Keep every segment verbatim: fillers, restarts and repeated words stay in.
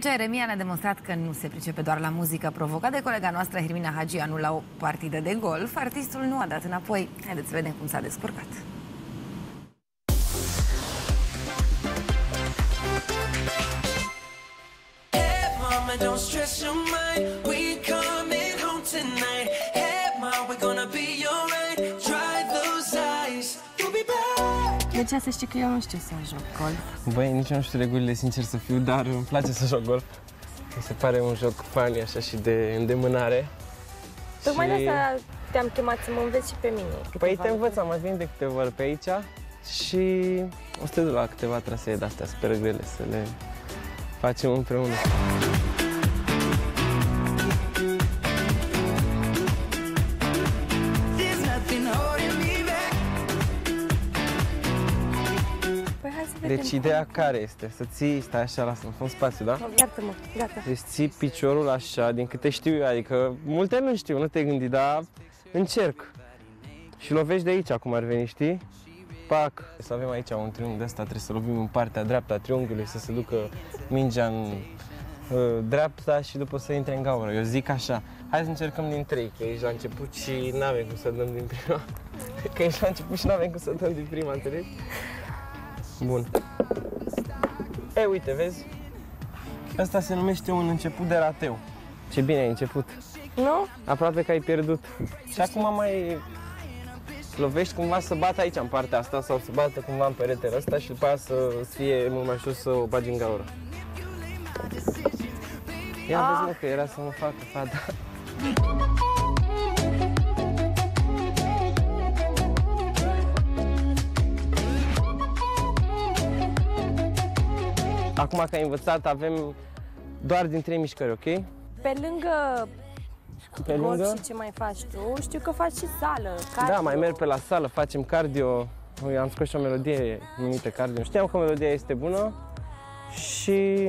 Jeremia ne-a demonstrat că nu se pricepe doar la muzică. Provocat de colega noastră Hermina Hagianu la o partidă de golf, artistul nu a dat înapoi. Haideți să vedem cum s-a descurcat. De ce să știi că eu nu știu să joc golf? Băi, nici nu știu regulile, sincer să fiu, dar îmi place să joc golf. Mi se pare un joc funny, așa, și de îndemânare. Tocmai și... de asta te-am chemat să mă înveți și pe mine. Păi te învăț, am mai venit de câteva ori pe aici și o să te duc la câteva trasee de-astea super grele să le facem împreună. Deci ideea care este? Să ții, stai așa, lasă-mă, fă un spațiu, da? Iartă-mă, gata. Deci ții piciorul așa, din câte știu eu, adică multe nu știu, nu te gândi, dar încerc. Și lovești de aici, cum ar veni, știi? Pac! Să avem aici un triunghi de ăsta, trebuie să lovim în partea dreaptă a triunghiului, să se ducă mingea în uh, dreapta și după să intre în gaură. Eu zic așa, hai să încercăm din trei, că ești la început și n-avem cum să dăm din prima. Că ești la început și n-avem cum să dăm din prima, înțelegi? Bun. E, uite, vezi? Asta se numește un început de rateu. Ce bine ai început. Nu? Aproape că ai pierdut. Și acum mai lovești cumva să bată aici, în partea asta, sau să bată cumva în peretele ăsta și după aia să fie mult mai ușor să o bagi în gaură. Ia ah. vezi, mă, că era să mă facă fata. Acum că ai învățat, avem doar din trei mișcări, ok? Pe lângă Pe golf lângă? și ce mai faci tu, știu că faci și sală, cardio. Da, mai merg pe la sală, facem cardio. Ui, am scos și o melodie numită cardio. Știam că melodia este bună și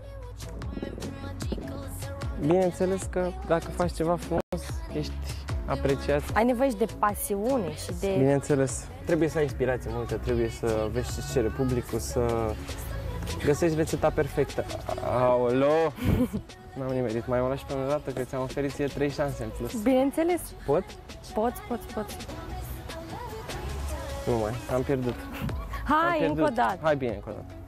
bineînțeles că dacă faci ceva frumos, ești apreciat. Ai nevoie și de pasiune și de... Bineînțeles. Trebuie să ai inspirație multă, trebuie să vezi ce cere publicul, să găsești rețeta perfectă. Aolo! N-am nimerit. Mai mă lași pe o dată că ți-am oferit ție trei șanse în plus. Bineînțeles. Pot? Poți, poți, poți. Nu mai, am pierdut. Hai, am pierdut. încă o dată. Hai bine, încă o dată.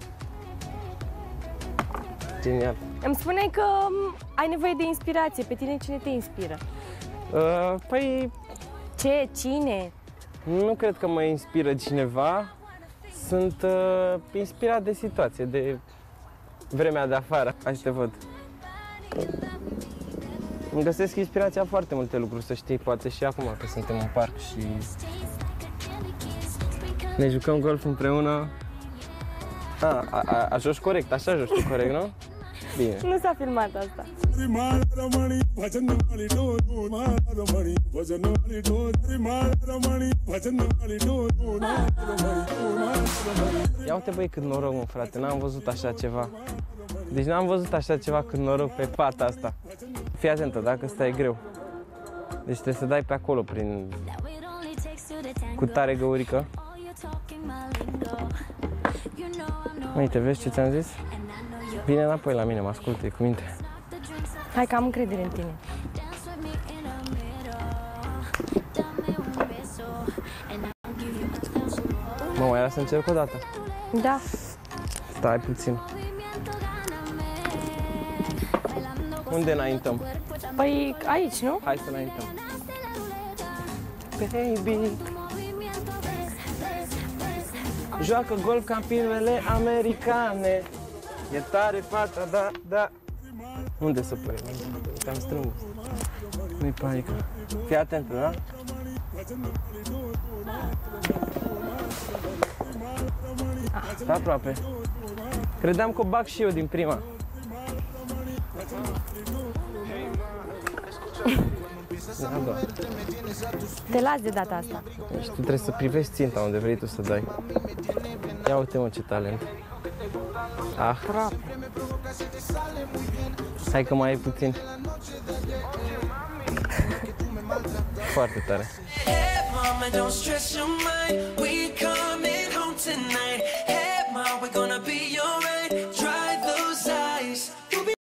Genial. Îmi spuneai că ai nevoie de inspirație. Pe tine cine te inspiră? Uh, păi... Ce? Cine? Nu cred că mă inspiră cineva. Sunt uh, inspirat de situație, de vremea de afară. Hai să te văd. Îmi găsesc inspirația foarte multe lucruri, să știi, poate și acum că suntem în parc și ne jucăm golf împreună. A, a, a, a joci corect, așa joci tu corect, nu? Bine. Nu s-a filmat asta. Ia uite, băi, cât noroc, mă, frate, n-am văzut așa ceva. Deci n-am văzut așa ceva cât noroc pe fata asta. Fii atentă, dacă ăsta e greu. Deci trebuie să dai pe acolo, prin... cu tare găurică. Uite, vezi ce ți-am zis? Vine înapoi la mine, mă ascultă, cu minte. Hai că am încredere în tine. Mă, mai era să încerc o dată. Da. Stai puțin. Unde înaintăm? Păi aici, nu? Hai să înaintăm. Baby, joacă golf ca filmele americane. E tare fata, da, da. Unde să pui? Te-am strâns. Nu-i panică. Fii atentă, da? Stai aproape. Credeam că o bag și eu din prima. Te las de data asta. Deci tu trebuie să privești ținta unde vrei tu să dai. Ia uite, mă, ce talent. Ah. Hai că mai ai puțin. Foarte tare. Don't stress your mind, we coming home tonight. Hey, ma, we're gonna be alright.